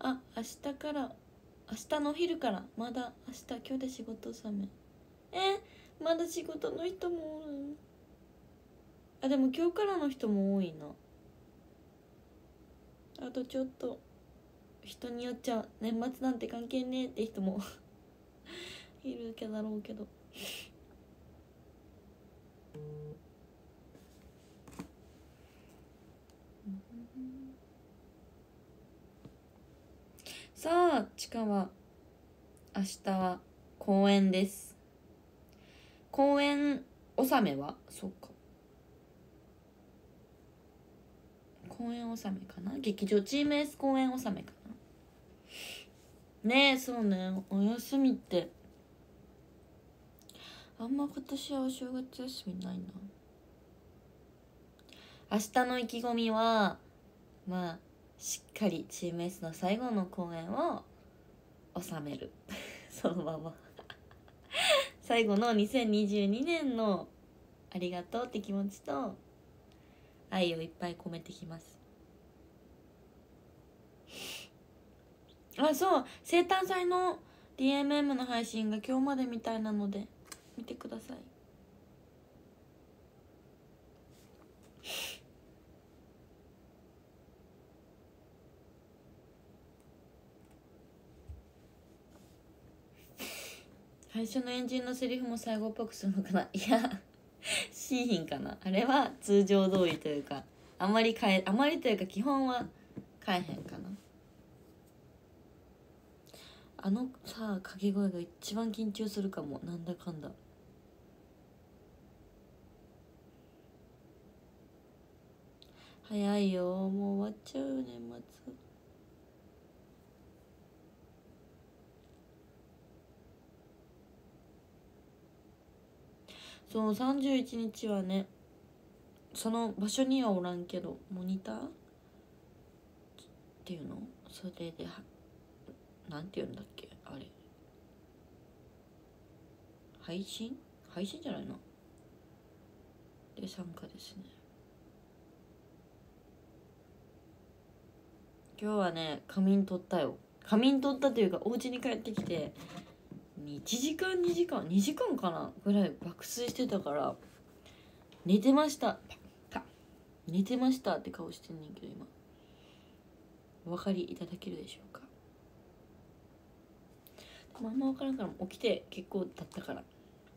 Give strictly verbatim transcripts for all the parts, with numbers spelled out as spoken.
あ、明日から明日のお昼からまだ明日今日で仕事納め。えまだ仕事の人もおる。あでも今日からの人も多いな。あとちょっと人によっちゃ年末なんて関係ねえって人もいるけだろうけど。さあちかは明日は公演です。公演納めはそうか公演納めかな。劇場チーム S 公演納めかな。ねえそうね、お休みってあんま今年はお正月休みないな。明日の意気込みはまあしっかりチーム S の最後の公演を収めるそのまま最後のにせんにじゅうにねんのありがとうって気持ちと愛をいっぱい込めてきます。あそう生誕祭の ディーエムエム の配信が今日までみたいなので見てください。最初のエンジンのセリフも最後っぽくするのかな。いやしーひんかな。あれは通常通りというかあまり変えあまりというか基本は変えへんかな。あのさ掛け声が一番緊張するかも。なんだかんだ早いよ、もう終わっちゃうよ年末。そうさんじゅういちにちはねその場所にはおらんけどモニターっていうのそれでなんていうんだっけあれ配信配信じゃないので参加ですね。今日はね仮眠取ったよ。仮眠取ったというかお家に帰ってきていちじかんにじかんにじかんかなぐらい爆睡してたから寝てました。パッパッ寝てましたって顔してんねんけど今お分かりいただけるでしょうか。でもあんま分からんから起きて結構経ったから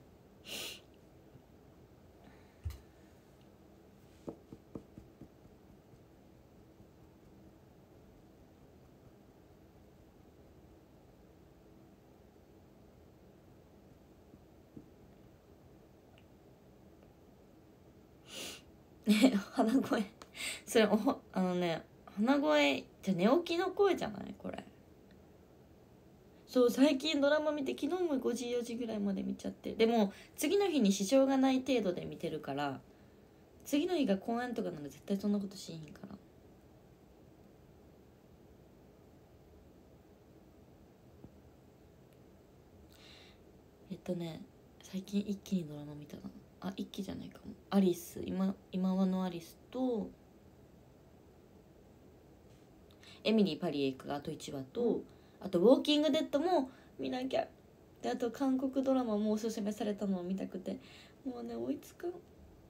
ね鼻声それおあのね鼻声じゃ寝起きの声じゃないこれ。そう最近ドラマ見て昨日もごじよじぐらいまで見ちゃって、でも次の日に支障がない程度で見てるから次の日が公演とかなら絶対そんなことしへんから。えっとね最近一気にドラマ見たなあ一気じゃないかも。アリス今今はのアリスとエミリー・パリへ行くがあといちわと、あとウォーキングデッドも見なきゃで、あと韓国ドラマもおすすめされたのを見たくてもうね追いつかん。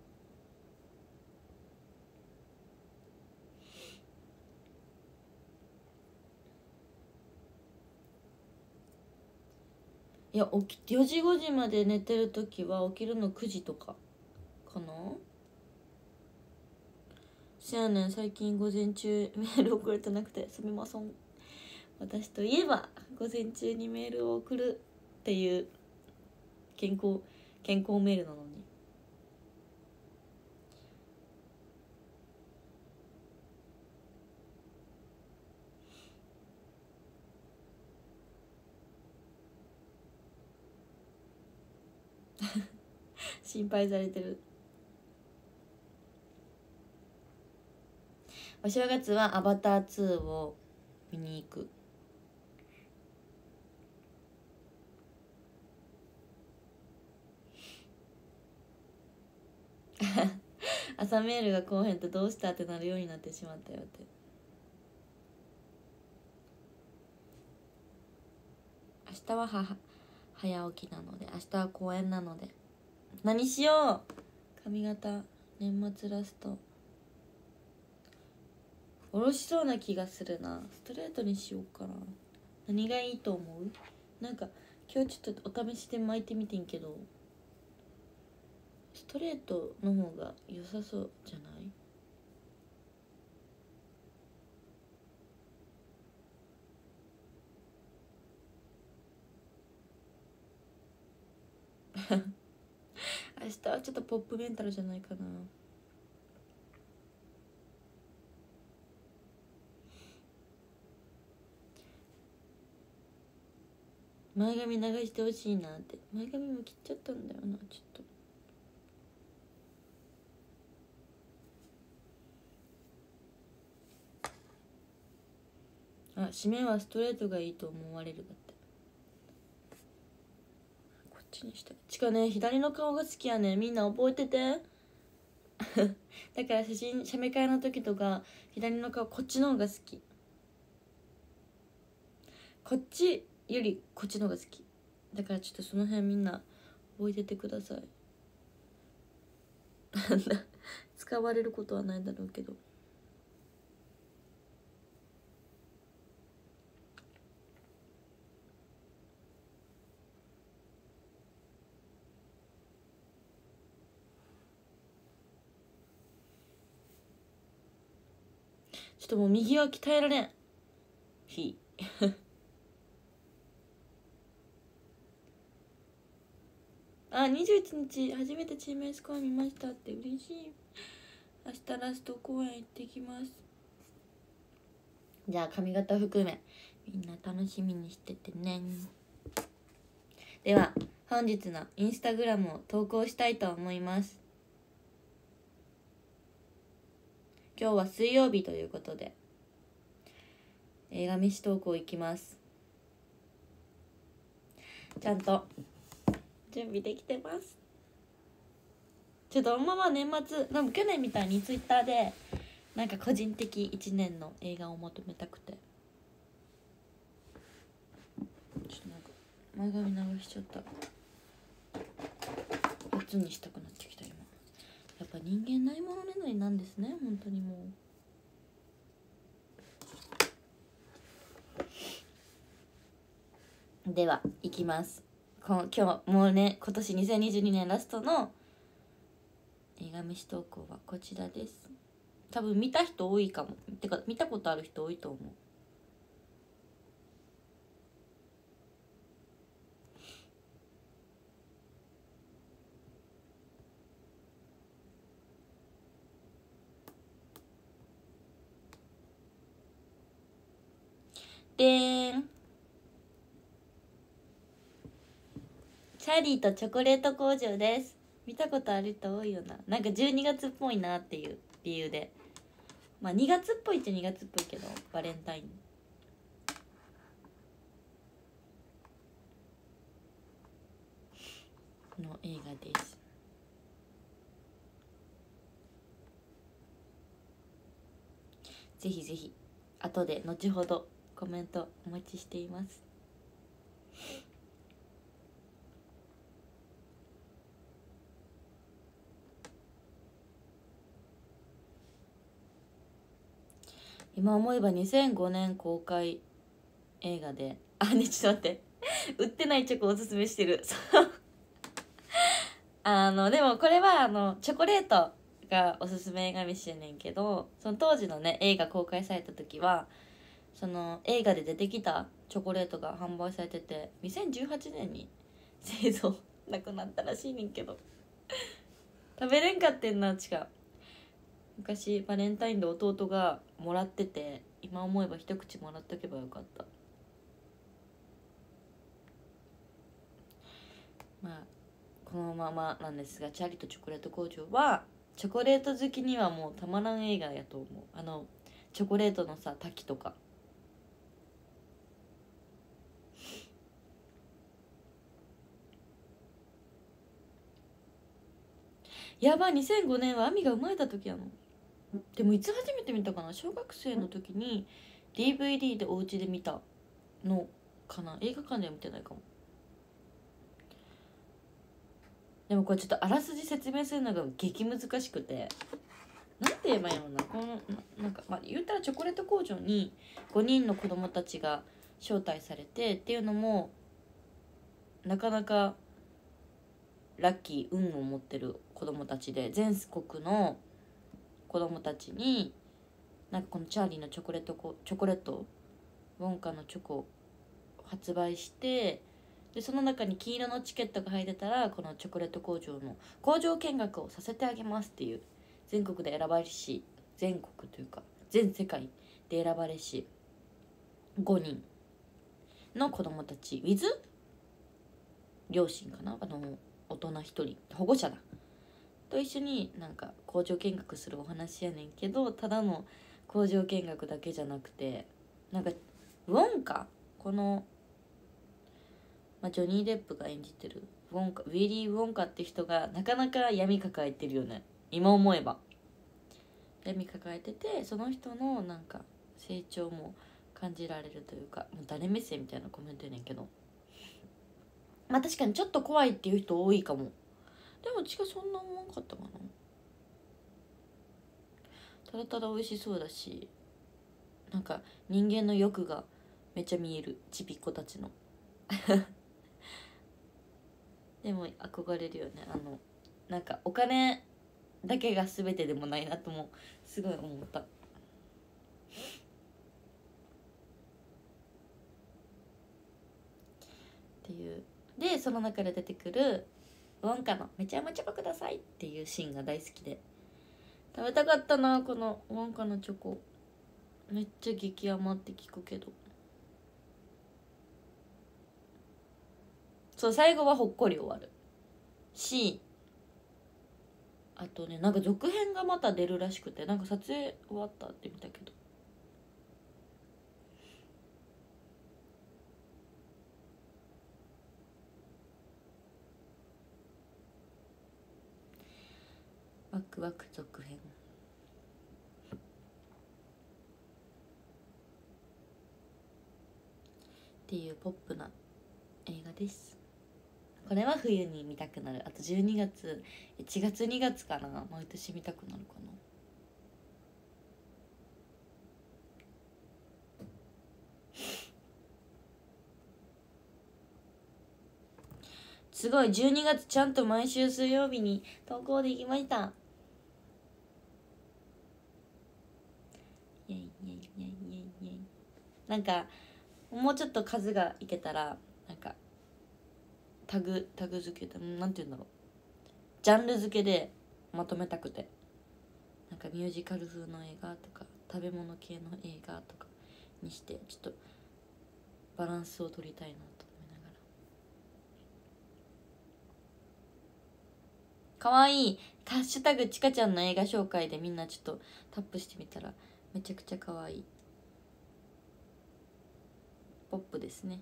いや起きよじごじまで寝てる時は起きるのくじとかかな。せやねん最近午前中メール送れてなくてすみません。私といえば午前中にメールを送るっていう健康健康メールなのに心配されてる。お正月はアバターツーを見に行く。朝メールが来おへんとどうしたってなるようになってしまったよって。 日はは早起きなので、明日は公演なので、何しよう。髪型年末ラストおろしそうな気がするな。ストレートにしようかな。何がいいと思う？なんか今日ちょっとお試しで巻いてみてんけど、ストレートの方が良さそうじゃない？明日はちょっとポップメンタルじゃないかな。前髪流してほしいなって。前髪も切っちゃったんだよな。ちょっとあ、締めはストレートがいいと思われるだって。こっちにしたちかね。左の顔が好きやね。みんな覚えてて。だから写真写メ会の時とか左の顔こっちの方が好き。こっちよりこっちの方が好きだから、ちょっとその辺みんな覚えててください。使われることはないだろうけど。ちょっともう右は鍛えられん。ひあ、にじゅういちにち初めてチームエスコア見ましたって嬉しい。明日ラスト公演行ってきます。じゃあ髪型含めみんな楽しみにしててね。では本日のインスタグラムを投稿したいと思います。今日は水曜日ということで映画飯投稿いきます。ちゃんと準備できてます。ちょっとまま年末でも去年みたいにツイッターでなんか個人的いちねんの映画を求めたくて、ちょっとなんか前髪流しちゃった。初にしたくなってきた今。やっぱ人間ないものねだりなんですね、本当にもう。では行きます。この今日もうね、今年にせんにじゅうにねんラストの映画飯投稿はこちらです。多分見た人多いかも。てか見たことある人多いと思う。でーん、チャーリーとチョコレート工場です。見たことある人多いよな。なんかじゅうにがつっぽいなっていう理由で、まあにがつっぽいっちゃにがつっぽいけど、バレンタインの映画です。ぜひぜひ後で後ほどコメントお待ちしています。今思えばにせんごねん公開映画で、あねちょっと待って売ってないチョコおすすめしてる。あのでもこれはあのチョコレートがおすすめ映画飯やねんけど、その当時のね映画公開された時はその映画で出てきたチョコレートが販売されてて、にせんじゅうはちねんに製造なくなったらしいねんけど食べれんかってんな。違う、昔バレンタインで弟がもらってて、今思えば一口もらっとけばよかった。まあこのままなんですが、チャーリーとチョコレート工場はチョコレート好きにはもうたまらん映画やと思う。あのチョコレートのさ滝とか、やばい、にせんごねんは亜美が生まれた時やの。でもいつ初めて見たかな、小学生の時に ディーブイディー でお家で見たのかな。映画館では見てないかも。でもこれちょっとあらすじ説明するのが激難しくて、なんて言えばいいのかな。このななんか、まあ、言ったらチョコレート工場にごにんの子供たちが招待されてっていうのも、なかなかラッキー運を持ってる子供たちで、全国の子供たちになんかこのチャーリーのチョコレートコチョコレートウォンカのチョコを発売して、でその中に黄色のチケットが入ってたらこのチョコレート工場の工場見学をさせてあげますっていう、全国で選ばれし、全国というか全世界で選ばれしごにんの子供たち with 両親かな、あの大人ひとり保護者だと一緒になんか工場見学するお話やねんけど、ただの工場見学だけじゃなくて、なんかウォンカ、この、まあ、ジョニー・デップが演じてるウォンカ、ウィリー・ウォンカって人がなかなか闇抱えてるよね、今思えば。闇抱えてて、その人のなんか成長も感じられるというか、もう誰目線みたいなコメントやねんけど、まあ確かにちょっと怖いっていう人多いかも。でも違う、そんな思わんかったかな。ただただ美味しそうだし、なんか人間の欲がめっちゃ見える、ちびっ子たちのでも憧れるよね。あのなんかお金だけが全てでもないなともすごい思った。っていうで、その中で出てくるウォンカのめちゃめちゃチョコくださいっていうシーンが大好きで、食べたかったな、このウォンカのチョコ。めっちゃ激甘って聞くけど、そう最後はほっこり終わるし、あとね、なんか続編がまた出るらしくて、なんか撮影終わったって見たけど、ワクワク続編っていうポップな映画です。これは冬に見たくなる。あとじゅうにがつ、いちがつにがつかな、毎年見たくなるかな。すごい、じゅうにがつちゃんと毎週水曜日に投稿できました。イエイイエイイエイイエイイエイ。なんかもうちょっと数がいけたら、なんかタグタグ付けでなんて言うんだろう、ジャンル付けでまとめたくて、なんかミュージカル風の映画とか食べ物系の映画とかにして、ちょっとバランスを取りたいなと思いながら。かわいいハッシュタグちかちゃんの映画紹介でみんなちょっとタップしてみたらめちゃくちゃかわいいポップですね。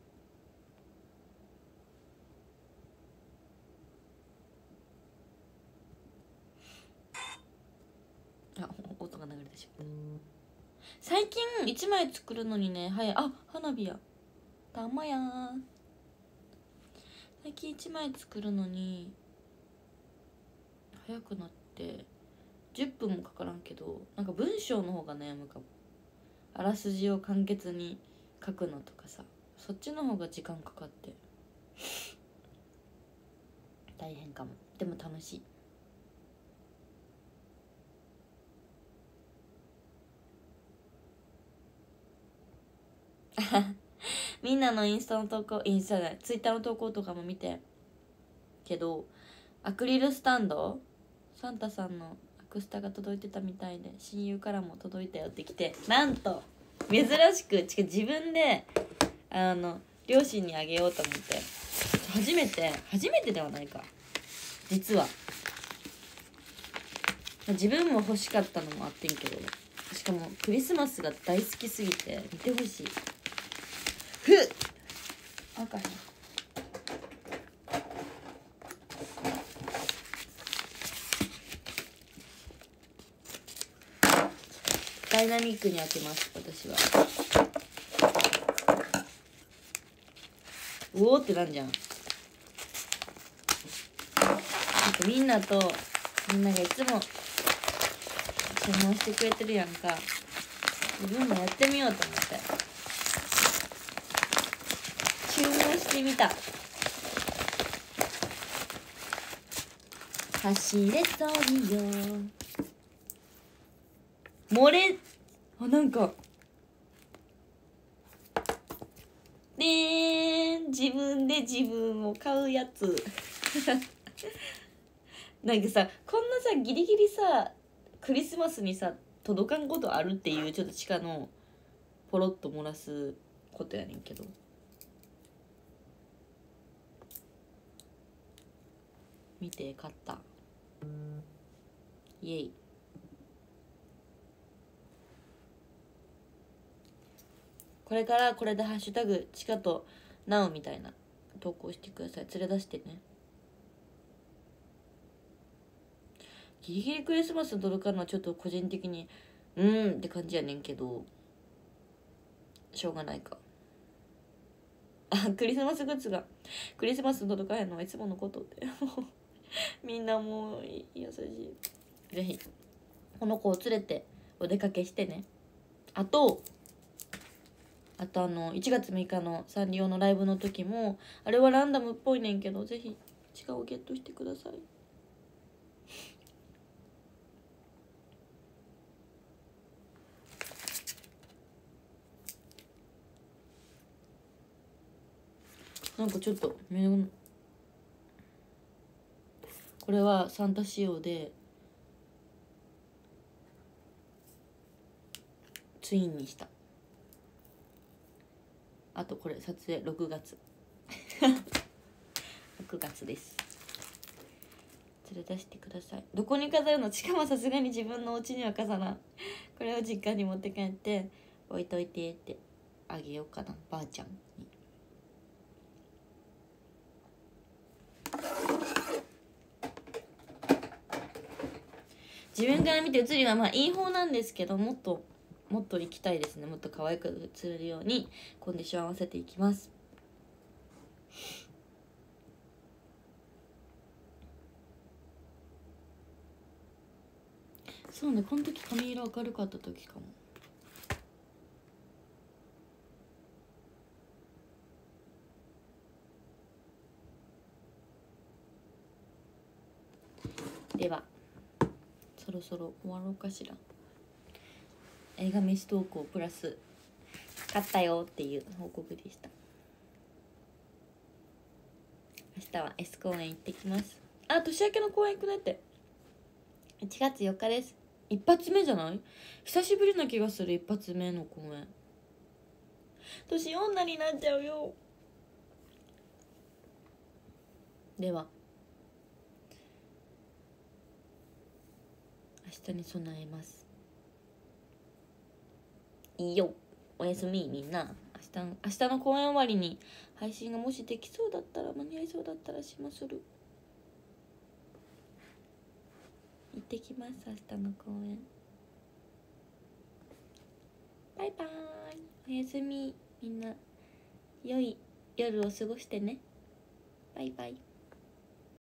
あ、音が流れてしまった。最近いちまい作るのにね、はい、あ、花火やたまやー。最近いちまい作るのに早くなってじゅっぷんもかからんけど、なんか文章の方が悩むかも。あらすじを簡潔に書くのとかさ、そっちの方が時間かかって大変かも。でも楽しい。みんなのインスタの投稿、インスタでツイッターの投稿とかも見てけど、アクリルスタンド、サンタさんのアクスタが届いてたみたいで、親友からも届いたよってきて、なんと珍しくちか自分であの両親にあげようと思って、初めて初めてではないか実は、自分も欲しかったのもあってんけど、しかもクリスマスが大好きすぎて見てほしい。ふっあかへん。ダイナミックに開けます私は。 うおーってなんじゃん。なんかみんなとみんながいつも注文してくれてるやんか。自分もやってみようと思って注文してみた。走れそうによ漏れ。あ、なんかでーん、自分で自分を買うやつなんかさ、こんなさギリギリさクリスマスにさ届かんことあるっていう、ちょっと地下のポロッと漏らすことやねんけど、見て買った。イエイ。これからこれでハッシュタグチカとナウみたいな投稿してください。連れ出してね。ギリギリクリスマスに届かるのはちょっと個人的にうーんって感じやねんけど、しょうがないか。あ、クリスマスグッズがクリスマスに届かへんのはいつものことってみんなもう優しい。ぜひこの子を連れてお出かけしてね。あとあとあのいちがつむいかのサンリオのライブの時も、あれはランダムっぽいねんけど、ぜひ力をゲットしてください。なんかちょっと目のこれはサンタ仕様でツインにした。あとこれ撮影ろくがつろくがつです。連れ出してください。どこに飾るの？しかもさすがに自分のお家には飾らん。これを実家に持って帰って置いといてってあげようかな、ばあちゃんに。自分から見て写りはまあいい方なんですけど、もっともっと行きたいですね。もっと可愛く写れるようにコンディション合わせていきます。そうね、この時髪色明るかった時かも。ではそろそろ終わろうかしら。映画飯投稿プラス買ったよっていう報告でした。明日は S 公園行ってきます。あ、年明けの公園行くねって。いちがつよっかです。一発目じゃない？久しぶりな気がする。一発目の公演。年女になっちゃうよ。では明日に備えます。いいよ、おやすみみんな。明日の明日の公演終わりに配信がもしできそうだったら、間に合いそうだったらしまする。行ってきます。明日の公演。バイバーイ。おやすみみんな。良い夜を過ごしてね。バイバイ。